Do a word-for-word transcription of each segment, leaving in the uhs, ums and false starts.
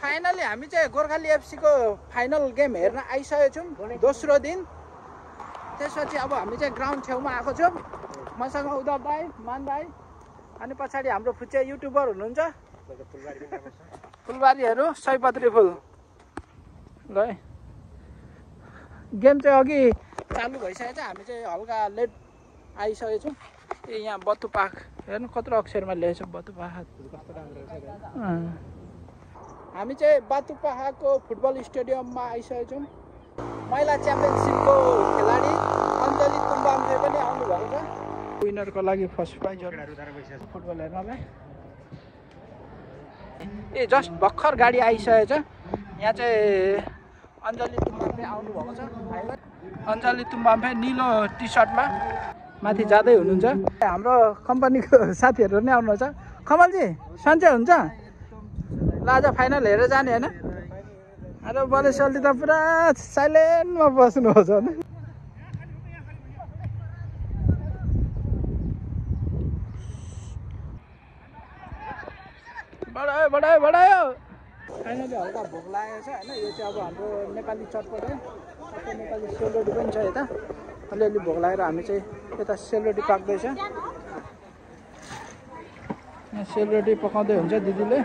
Finally हामी चाहिँ Gorkhali FC को फाइनल गेम हेर्न आइसकेको छौँ दोस्रो दिन। त्यसपछि अब हामी चाहिँ ग्राउन्ड छेउमा आएको छौँ। मसँग उद्धव दाई, मान दाई अनि पछाडि हाम्रो फुच्चे युट्युबर हुनुहुन्छ फुलबारीहरू सयपत्री फुल। ल गेम चाहिँ अघि चालु भइसकेको छ। हामी चाहिँ हल्का लेट आइसकेको छौँ। ए यहाँ बत्तु पार्क हेर्नु कत्रो अक्षरमा लेखेको छ बत्तु पार्क। हामी चाहिँ बातुपाहाको फुटबल स्टेडियममा आइसकेको छौँ। महिला च्याम्पियनसिपको खेलाडी अञ्जली तुम्बाम्फे पनि आउनुभएको छ विनरको लागि फर्स्ट प्राइजहरू फुटबल हेर्नलाई। ए जस्ट भर्खर गाडी आइसकेको छ। यहाँ चाहिँ अञ्जली तुम्बाम्फे आउनुभएको छ। अञ्जली तुम्बाम्फे निलो टी सर्टमा माथि जाँदै हुनुहुन्छ। हाम्रो कम्पनीको साथीहरू नै आउनुहुन्छ। कमलजी सन्चै हुन्छ? ल आज फाइनल हेरेर जाने होइन? अरे बलेसल्टी त पुरा साइलेन्टमा बस्नुहुन्छ होइन? बढायो बढायो बढायो। फाइनली हल्का भोक लागेको छ होइन? यो चाहिँ अब हाम्रो नेपाली चटपट हो। सबै नेपाली सेलरोटी पनि छ यता। अलिअलि भोक लागेर हामी चाहिँ यता सेलरोटी पाक्दैछ। यहाँ सेलरोटी पकाउँदै हुन्छ दिदीले।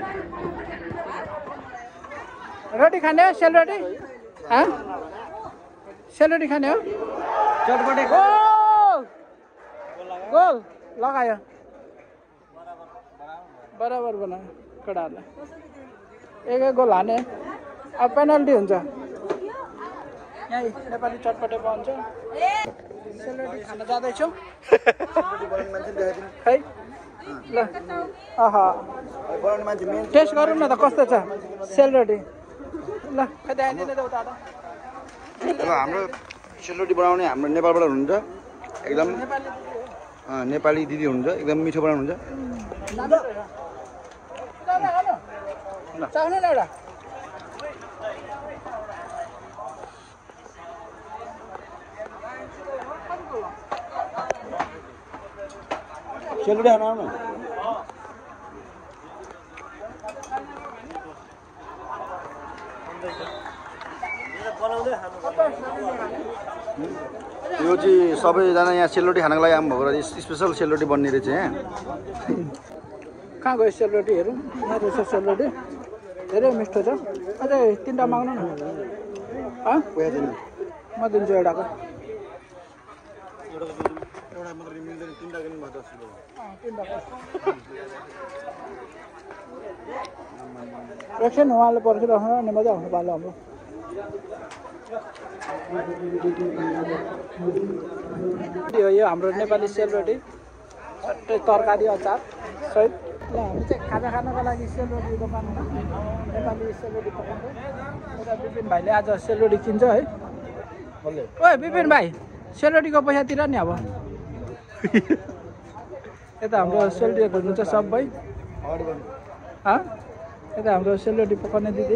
रोटी खाने हो? सेलरोटी हाँ सेलरोटी खाने हो? चटपटे गोल गोल लगायो बराबर बनायो केटाहरूलाई। एक एक गोल हाने अब पेनल्टी हुन्छ। यहाँ नेपाली चटपटे बन्छ। सेलरोटी खान जाँदैछौँ खै ल। अहा टेस्ट गरौँ न त कस्तो छ सेलरोटी। ल कतै आइदिनु त उता। अब हाम्रो सेलरोटी बनाउने हाम्रो नेपालबाट हुनुहुन्छ एकदम नेपाली दिदी हुनुहुन्छ। एकदम मिठो बनाउनुहुन्छ। चाख्नु न एउटा। सेलरोटी खान आउनु। यो चाहिँ सबैजना यहाँ सेलरोटी खानको लागि आउनुभएको रहेछ। स्पेसल सेलरोटी बन्ने रहेछ यहाँ। कहाँ गयो सेलरोटीहरू? यहाँ रहेछ सेलरोटी धेरै मिठो छ। अझै तिनवटा माग्नु न। म दिन्छु एउटाको। एकछिन उहाँले पर्खिराख्नु नि मजा आउँछ पालो हाम्रो। यो हाम्रो नेपाली सेलरोटी सट्टै तरकारी अचार सहित। ल हामी चाहिँ खाजा खानको लागि सेलरोटी दोकानमा नेपाली सेलरोटी पकाउँछौँ। एउटा विपिन भाइले आज सेलरोटी किन्छ है। ओ विपिन भाइ सेलरोटीको पैसा तिर नि अब। यता हाम्रो सेलरोटी हुनुहुन्छ सबै। यता हाम्रो सेलरोटी पकाउने दिदी।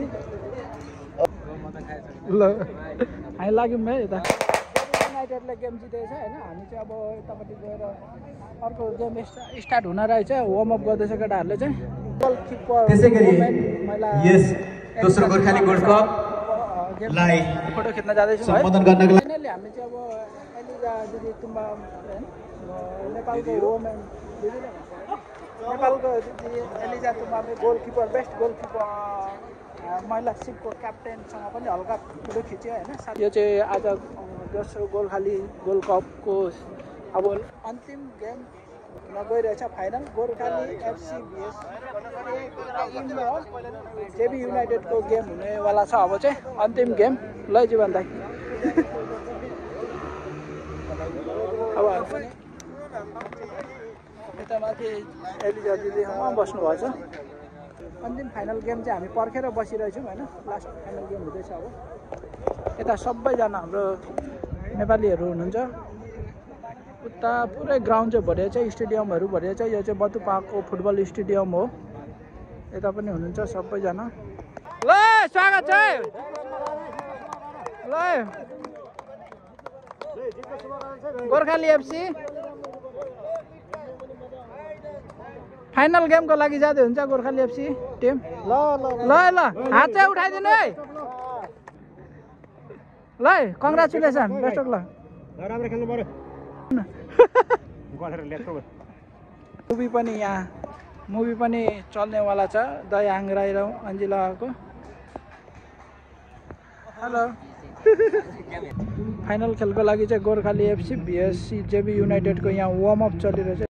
ल हामी लाग्यौँ है यता। युनाइटेडले गेम जितेको छ होइन? हामी चाहिँ अब यतापट्टि गएर अर्को गेम स्टार्ट हुन रहेछ। वार्मअप गर्दैछ केटाहरूले चाहिँ। त्यसै गरी यस दोस्रो गोर्खाली गोल्ड कप लाई फोटो खिच्न जाँदैछौँ है। सम्बोधन गर्नको लागि फाइनली हामी चाहिँ अब एलिजा दिदी तुम्बा नेपालको वुमेन दिदीले नेपालको दिदी एलिजा तुम्बाले गोलकिपर बेस्ट गोलकिपर महिला सिपको क्याप्टेनसँग पनि हल्का फोटो खिच्यो होइन? यो चाहिँ आज दोस्रो गोर्खाली गोल्ड कपको अब अन्तिम गेम गइरहेछ final. Gorkhali FC vs JB युनाइटेडको गेम हुनेवाला छ अब चाहिँ अन्तिम गेम। ल जीवन दाइ अब यता माथि एलिजा दिदी उहाँ बस्नुभएको छ। अन्तिम फाइनल गेम चाहिँ हामी पर्खेर बसिरहेछौँ होइन? लास्ट फाइनल गेम हुँदैछ अब। यता सबैजना हाम्रो नेपालीहरू हुनुहुन्छ। उता पुरै ग्राउन्ड चाहिँ भरिएको छ, स्टेडियमहरू भरिएको छ। यो चाहिँ बतुपाको फुटबल स्टेडियम हो। यता पनि हुनुहुन्छ सबैजना। ल स्वागत छ ल गोर्खाली एफसी। फाइनल गेमको लागि जाँदै हुन्छ गोर्खाली एफसी टिम ल ल ल हात चाहिँ उठाइदिनु है ल कङ्ग्रेचुलेसन बेस्ट अफ लक राम्रो खेल्नु पर्यो गरेर ल्याक्रो मुभी पनि यहाँ मुभी पनि चल्नेवाला छ दयाङ राई र अन्जिलाको हेलो फाइनल खेलको लागि चाहिँ गोर्खाली एफसी भिएससी जेबी युनाइटेडको यहाँ वार्म अप चलिरहेछ